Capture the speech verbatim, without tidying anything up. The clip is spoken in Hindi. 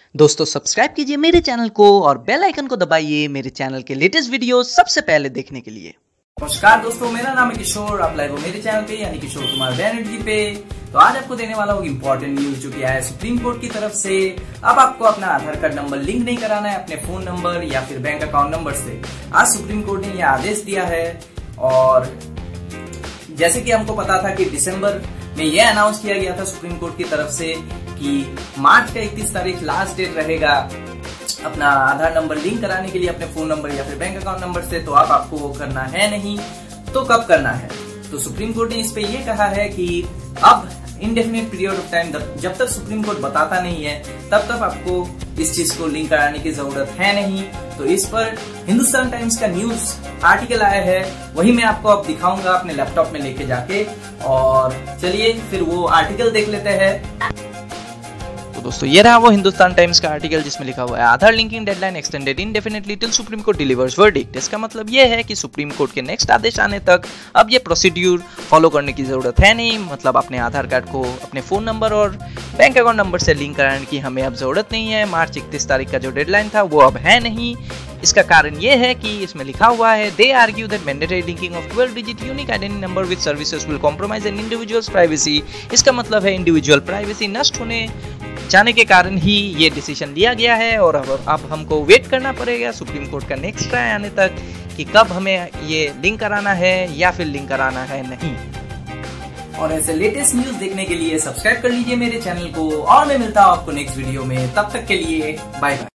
दोस्तों सब्सक्राइब कीजिए मेरे चैनल को और बेल आइकन को दबाइए मेरे चैनल के लेटेस्ट वीडियो सबसे पहले देखने के लिए। नमस्कार दोस्तों, मेरा नाम है किशोर। आप लाइव हो मेरे चैनल पे यानी किशोर कुमार वैलिडिटी पे। तो आज आपको देने वाला हूँ इम्पोर्टेंट न्यूज जो कि आया है सुप्रीम कोर्ट की तरफ से। अब आपको अपना आधार कार्ड नंबर लिंक नहीं कराना है अपने फोन नंबर या फिर बैंक अकाउंट नंबर से। आज सुप्रीम कोर्ट ने यह आदेश दिया है। और जैसे कि हमको पता था कि दिसंबर में यह अनाउंस किया गया था सुप्रीम कोर्ट की तरफ से कि मार्च का इकतीस तारीख लास्ट डेट रहेगा अपना आधार नंबर लिंक कराने के लिए अपने फोन नंबर या फिर बैंक अकाउंट नंबर से। तो अब आपको वो करना है नहीं, तो कब करना है? तो सुप्रीम कोर्ट ने इस पे ये कहा है कि अब इंडेफिनिट पीरियड ऑफ टाइम जब तक सुप्रीम कोर्ट बताता नहीं है तब तक आपको इस चीज को लिंक कराने की जरूरत है नहीं। तो इस पर हिंदुस्तान टाइम्स का न्यूज आर्टिकल आया है, वही मैं आपको अब दिखाऊंगा अपने लैपटॉप में लेके जाके। और चलिए फिर वो आर्टिकल देख लेते हैं। तो दोस्तों ये रहा वो हिंदुस्तान टाइम्स का आर्टिकल जिसमें लिखा हुआ है Aadhaar linking deadline extended indefinitely till Supreme Court delivers verdict. इसका मतलब ये है कि सुप्रीम कोर्ट के नेक्स्ट आदेश आने तक अब ये प्रोसीड्यूर फॉलो करने की जरूरत है नहीं। मतलब अपने आधार कार्ड को अपने फोन नंबर और बैंक अकाउंट नंबर से लिंक कराने की हमें अब जरूरत नहीं है। मार्च इकतीस तारीख का जो डेडलाइन था वो अब है नहीं। इसका कारण ये है कि इसमें लिखा हुआ है they argue that mandatory linking of twelve digit unique identity number with services will compromise an individuals privacy. इसका मतलब है इंडिविजुअल प्राइवेसी नष्ट होने जाने के कारण ही ये डिसीजन लिया गया है। और अब अब हमको वेट करना पड़ेगा सुप्रीम कोर्ट का नेक्स्ट राय आने तक कि कब हमें ये लिंक कराना है या फिर लिंक कराना है नहीं। और ऐसे लेटेस्ट न्यूज देखने के लिए सब्सक्राइब कर लीजिए मेरे चैनल को और मैं मिलता हूँ आपको नेक्स्ट वीडियो में। तब तक के लिए बाय बाय।